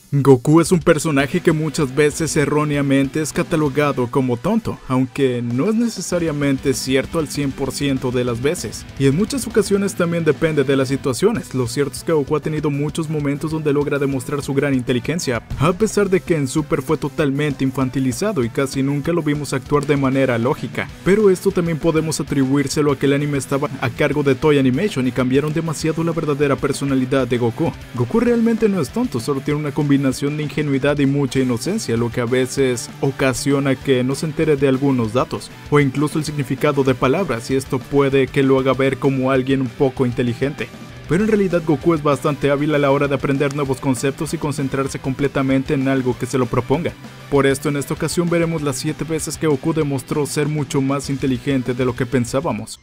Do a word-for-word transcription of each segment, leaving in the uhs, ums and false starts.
Goku es un personaje que muchas veces erróneamente es catalogado como tonto, aunque no es necesariamente cierto al cien por ciento de las veces, y en muchas ocasiones también depende de las situaciones. Lo cierto es que Goku ha tenido muchos momentos donde logra demostrar su gran inteligencia, a pesar de que en Super fue totalmente infantilizado y casi nunca lo vimos actuar de manera lógica, pero esto también podemos atribuírselo a que el anime estaba a cargo de Toei Animation y cambiaron demasiado la verdadera personalidad de Goku. Goku realmente no es tonto, solo tiene una combinación de ingenuidad y mucha inocencia, lo que a veces ocasiona que no se entere de algunos datos, o incluso el significado de palabras, y esto puede que lo haga ver como alguien un poco inteligente. Pero en realidad Goku es bastante hábil a la hora de aprender nuevos conceptos y concentrarse completamente en algo que se lo proponga. Por esto en esta ocasión veremos las siete veces que Goku demostró ser mucho más inteligente de lo que pensábamos.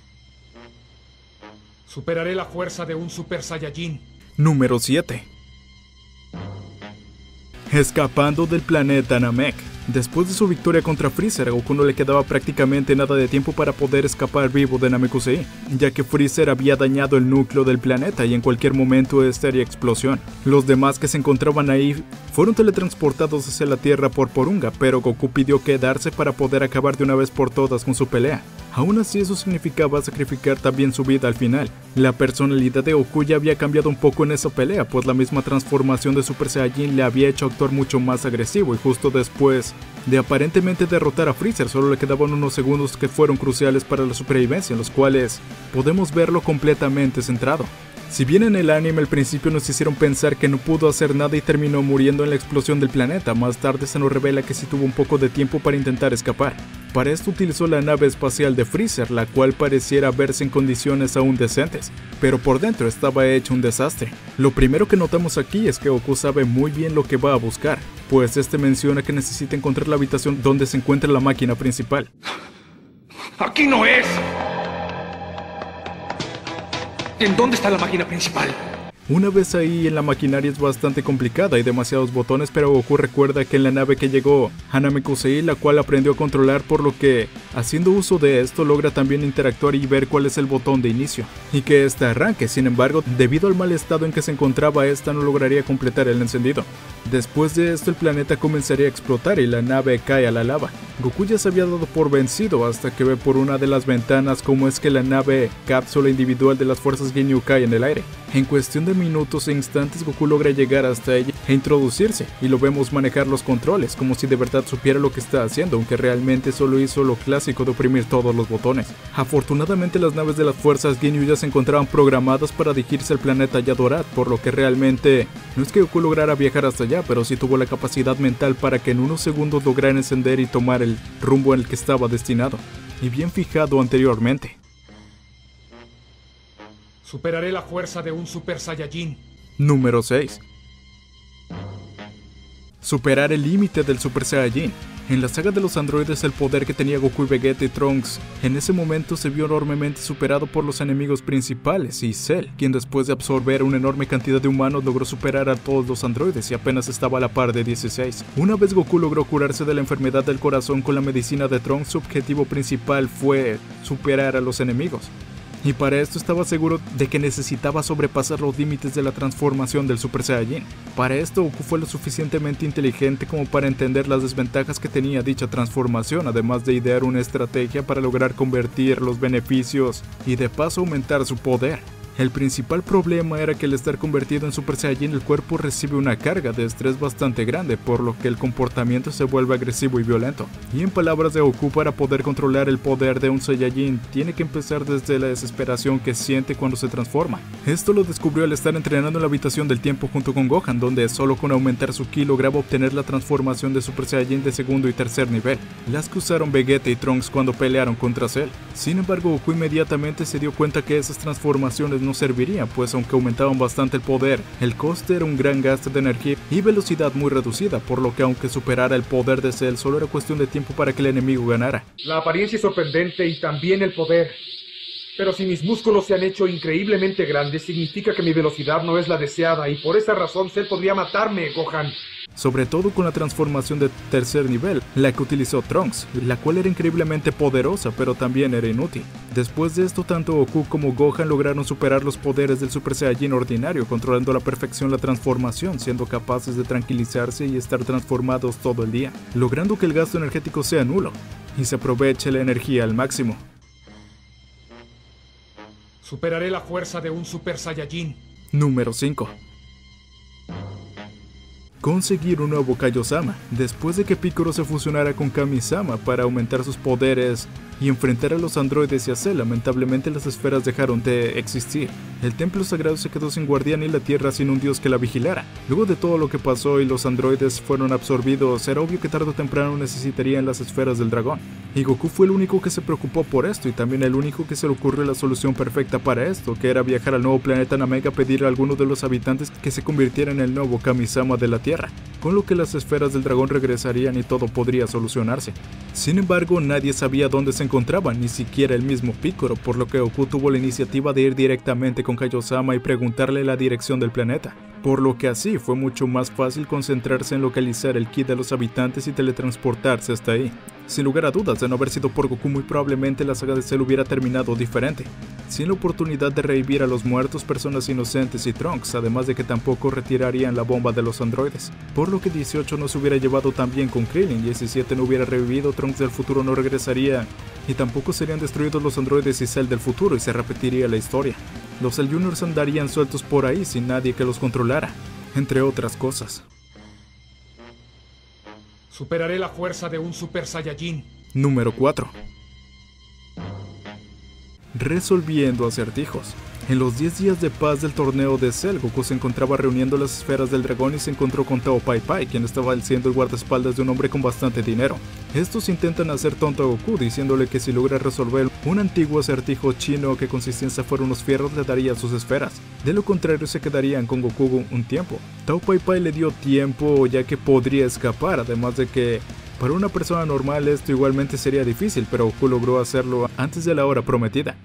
Superaré la fuerza de un Super Saiyajin. Número siete. Escapando del planeta Namek. Después de su victoria contra Freezer, a Goku no le quedaba prácticamente nada de tiempo para poder escapar vivo de Namekusei, ya que Freezer había dañado el núcleo del planeta y en cualquier momento este haría explosión. Los demás que se encontraban ahí fueron teletransportados hacia la Tierra por Porunga, pero Goku pidió quedarse para poder acabar de una vez por todas con su pelea. Aún así eso significaba sacrificar también su vida al final. La personalidad de Goku ya había cambiado un poco en esa pelea, pues la misma transformación de Super Saiyajin le había hecho actuar mucho más agresivo, y justo después de aparentemente derrotar a Freezer solo le quedaban unos segundos que fueron cruciales para la supervivencia, en los cuales podemos verlo completamente centrado. Si bien en el anime al principio nos hicieron pensar que no pudo hacer nada y terminó muriendo en la explosión del planeta, más tarde se nos revela que sí tuvo un poco de tiempo para intentar escapar. Para esto utilizó la nave espacial de Freezer, la cual pareciera verse en condiciones aún decentes, pero por dentro estaba hecho un desastre. Lo primero que notamos aquí es que Goku sabe muy bien lo que va a buscar, pues este menciona que necesita encontrar la habitación donde se encuentra la máquina principal. ¡Aquí no es! ¿En dónde está la máquina principal? Una vez ahí en la maquinaria es bastante complicada, hay demasiados botones, pero Goku recuerda que en la nave que llegó a Namekusei, la cual aprendió a controlar, por lo que haciendo uso de esto logra también interactuar y ver cuál es el botón de inicio y que este arranque. Sin embargo, debido al mal estado en que se encontraba, esta no lograría completar el encendido. Después de esto el planeta comenzaría a explotar y la nave cae a la lava. Goku ya se había dado por vencido hasta que ve por una de las ventanas cómo es que la nave cápsula individual de las fuerzas Ginyu cae en el aire. En cuestión de minutos e instantes Goku logra llegar hasta ella e introducirse, y lo vemos manejar los controles como si de verdad supiera lo que está haciendo, aunque realmente solo hizo lo clásico de oprimir todos los botones. Afortunadamente las naves de las fuerzas Ginyu ya se encontraban programadas para dirigirse al planeta Yadorat, por lo que realmente no es que Goku lograra viajar hasta allá, pero sí tuvo la capacidad mental para que en unos segundos lograra encender y tomar el rumbo en el que estaba destinado, y bien fijado anteriormente. Superaré la fuerza de un Super Saiyajin. Número seis. Superar el límite del Super Saiyajin. En la saga de los androides, el poder que tenía Goku y Vegeta y Trunks en ese momento se vio enormemente superado por los enemigos principales y Cell, quien después de absorber una enorme cantidad de humanos logró superar a todos los androides y apenas estaba a la par de dieciséis. Una vez Goku logró curarse de la enfermedad del corazón con la medicina de Trunks, su objetivo principal fue superar a los enemigos. Y para esto estaba seguro de que necesitaba sobrepasar los límites de la transformación del Super Saiyajin. Para esto Goku fue lo suficientemente inteligente como para entender las desventajas que tenía dicha transformación, además de idear una estrategia para lograr convertir los beneficios y de paso aumentar su poder. El principal problema era que al estar convertido en Super Saiyajin el cuerpo recibe una carga de estrés bastante grande, por lo que el comportamiento se vuelve agresivo y violento. Y en palabras de Goku, para poder controlar el poder de un Saiyajin, tiene que empezar desde la desesperación que siente cuando se transforma. Esto lo descubrió al estar entrenando en la habitación del tiempo junto con Gohan, donde solo con aumentar su ki lograba obtener la transformación de Super Saiyajin de segundo y tercer nivel, las que usaron Vegeta y Trunks cuando pelearon contra Cell. Sin embargo, Goku inmediatamente se dio cuenta que esas transformaciones no servirían, pues aunque aumentaban bastante el poder, el coste era un gran gasto de energía y velocidad muy reducida, por lo que aunque superara el poder de Cell, solo era cuestión de tiempo para que el enemigo ganara. La apariencia es sorprendente y también el poder. Pero si mis músculos se han hecho increíblemente grandes, significa que mi velocidad no es la deseada, y por esa razón Cell podría matarme, Gohan. Sobre todo con la transformación de tercer nivel, la que utilizó Trunks, la cual era increíblemente poderosa, pero también era inútil. Después de esto, tanto Goku como Gohan lograron superar los poderes del Super Saiyajin ordinario, controlando a la perfección la transformación, siendo capaces de tranquilizarse y estar transformados todo el día, logrando que el gasto energético sea nulo, y se aproveche la energía al máximo. Superaré la fuerza de un Super Saiyajin. Número cinco. Conseguir un nuevo Kaiosama. Después de que Piccolo se fusionara con Kami-sama para aumentar sus poderes y enfrentar a los androides y a Cell, lamentablemente las esferas dejaron de existir. El templo sagrado se quedó sin guardián y la tierra sin un dios que la vigilara. Luego de todo lo que pasó y los androides fueron absorbidos, era obvio que tarde o temprano necesitarían las esferas del dragón. Y Goku fue el único que se preocupó por esto, y también el único que se le ocurrió la solución perfecta para esto, que era viajar al nuevo planeta Namek a pedir a alguno de los habitantes que se convirtiera en el nuevo Kami-sama de la Tierra, con lo que las esferas del dragón regresarían y todo podría solucionarse. Sin embargo, nadie sabía dónde se encontraban, ni siquiera el mismo Piccolo, por lo que Goku tuvo la iniciativa de ir directamente con Kaiosama y preguntarle la dirección del planeta, por lo que así fue mucho más fácil concentrarse en localizar el ki de los habitantes y teletransportarse hasta ahí. Sin lugar a dudas, de no haber sido por Goku, muy probablemente la saga de Cell hubiera terminado diferente, sin la oportunidad de revivir a los muertos, personas inocentes y Trunks, además de que tampoco retirarían la bomba de los androides, por lo que dieciocho no se hubiera llevado tan bien con Krillin, diecisiete no hubiera revivido, Trunks del futuro no regresaría, y tampoco serían destruidos los androides y Cell del futuro, y se repetiría la historia. Los Cell Juniors andarían sueltos por ahí sin nadie que los controlara, entre otras cosas. Superaré la fuerza de un Super Saiyajin. Número cuatro. Resolviendo acertijos. En los diez días de paz del torneo de Cell, Goku se encontraba reuniendo las esferas del dragón y se encontró con Tao Pai Pai, quien estaba siendo el guardaespaldas de un hombre con bastante dinero. Estos intentan hacer tonto a Goku, diciéndole que si logra resolver un antiguo acertijo chino que consistía en zafar unos fierros, le daría sus esferas. De lo contrario, se quedarían con Goku un tiempo. Tao Pai Pai le dio tiempo, ya que podría escapar, además de que para una persona normal esto igualmente sería difícil, pero Goku logró hacerlo antes de la hora prometida.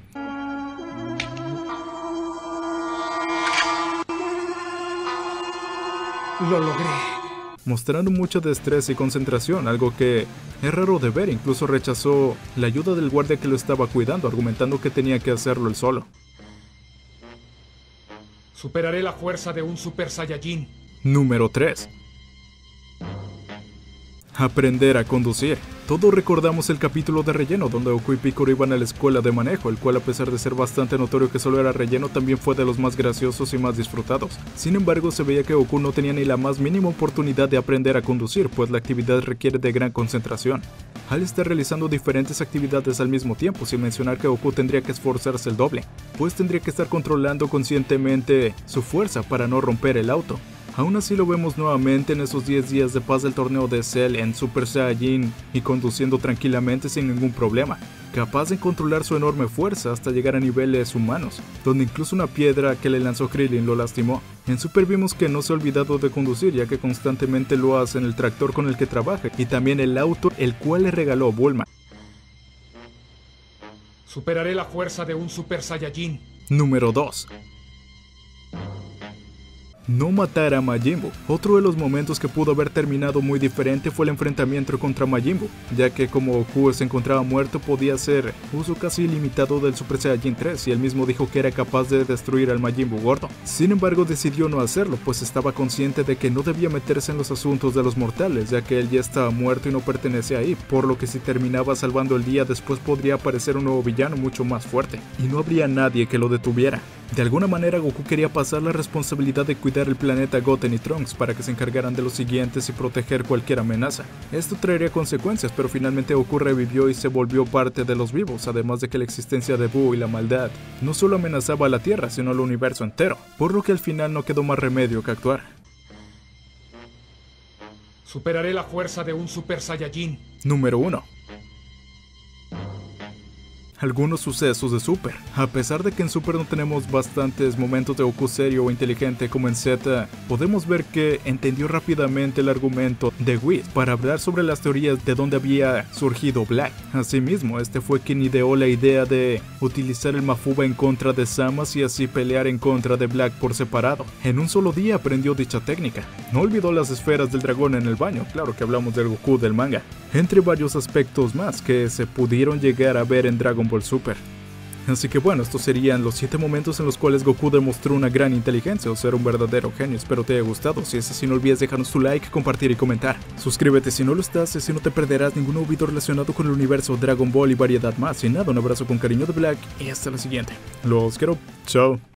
Lo logré. Mostrando mucha destreza y concentración, algo que es raro de ver. Incluso rechazó la ayuda del guardia que lo estaba cuidando, argumentando que tenía que hacerlo él solo. Superaré la fuerza de un Super Saiyajin. Número tres. Aprender a conducir. Todos recordamos el capítulo de relleno donde Goku y Piccolo iban a la escuela de manejo, el cual, a pesar de ser bastante notorio que solo era relleno, también fue de los más graciosos y más disfrutados. Sin embargo, se veía que Goku no tenía ni la más mínima oportunidad de aprender a conducir, pues la actividad requiere de gran concentración. Al estar realizando diferentes actividades al mismo tiempo, sin mencionar que Goku tendría que esforzarse el doble, pues tendría que estar controlando conscientemente su fuerza para no romper el auto. Aún así lo vemos nuevamente en esos diez días de paz del torneo de Cell en Super Saiyajin y conduciendo tranquilamente sin ningún problema, capaz de controlar su enorme fuerza hasta llegar a niveles humanos, donde incluso una piedra que le lanzó Krillin lo lastimó. En Super vimos que no se ha olvidado de conducir, ya que constantemente lo hace en el tractor con el que trabaja y también el auto el cual le regaló Bulma. Superaré la fuerza de un Super Saiyajin. Número dos. No matar a Majin Buu. Otro de los momentos que pudo haber terminado muy diferente fue el enfrentamiento contra Majin Buu, ya que como Goku se encontraba muerto podía hacer uso casi ilimitado del Super Saiyajin tres y él mismo dijo que era capaz de destruir al Majin Buu gordo. Sin embargo, decidió no hacerlo, pues estaba consciente de que no debía meterse en los asuntos de los mortales, ya que él ya estaba muerto y no pertenece ahí, por lo que si terminaba salvando el día después podría aparecer un nuevo villano mucho más fuerte, y no habría nadie que lo detuviera. De alguna manera Goku quería pasar la responsabilidad de cuidar el planeta Goten y Trunks para que se encargaran de los siguientes y proteger cualquier amenaza. Esto traería consecuencias, pero finalmente Goku revivió y se volvió parte de los vivos, además de que la existencia de Buu y la maldad no solo amenazaba a la Tierra, sino al universo entero, por lo que al final no quedó más remedio que actuar. Superaré la fuerza de un Super Saiyajin. Número uno. algunos sucesos de Super. A pesar de que en Super no tenemos bastantes momentos de Goku serio o inteligente como en Z, podemos ver que entendió rápidamente el argumento de Whis para hablar sobre las teorías de dónde había surgido Black. Asimismo, este fue quien ideó la idea de utilizar el Mafuba en contra de Samas y así pelear en contra de Black por separado. En un solo día aprendió dicha técnica. No olvidó las esferas del dragón en el baño, claro que hablamos del Goku del manga, entre varios aspectos más que se pudieron llegar a ver en Dragon Ball Super. Así que bueno, estos serían los siete momentos en los cuales Goku demostró una gran inteligencia o ser un verdadero genio. Espero te haya gustado. Si es así, no olvides dejarnos tu like, compartir y comentar. Suscríbete si no lo estás, así no te perderás ningún nuevo video relacionado con el universo Dragon Ball y variedad más. Y nada, un abrazo con cariño de Black y hasta la siguiente. Los quiero. Chao.